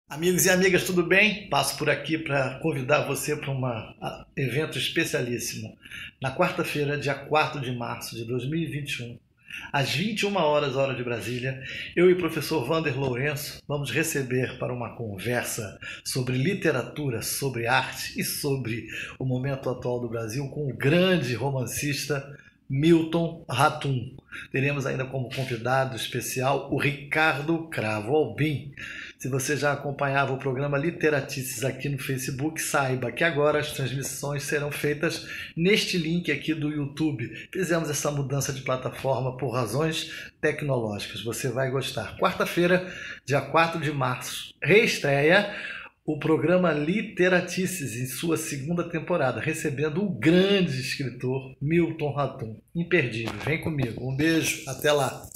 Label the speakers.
Speaker 1: Amigos e amigas, tudo bem? Passo por aqui para convidar você para um evento especialíssimo. Na quarta-feira, dia 4 de março de 2021, às 21 horas, hora de Brasília, eu e o professor Wander Lourenço vamos receber para uma conversa sobre literatura, sobre arte e sobre o momento atual do Brasil com o grande romancista Milton Ratum. Teremos ainda como convidado especial o Ricardo Cravo Albim. Se você já acompanhava o programa Literatices aqui no Facebook, saiba que agora as transmissões serão feitas neste link aqui do YouTube. Fizemos essa mudança de plataforma por razões tecnológicas. Você vai gostar. Quarta-feira, dia 4 de março, reestreia o programa Literatices em sua segunda temporada, recebendo o grande escritor Milton Ratum. Imperdível. Vem comigo. Um beijo. Até lá.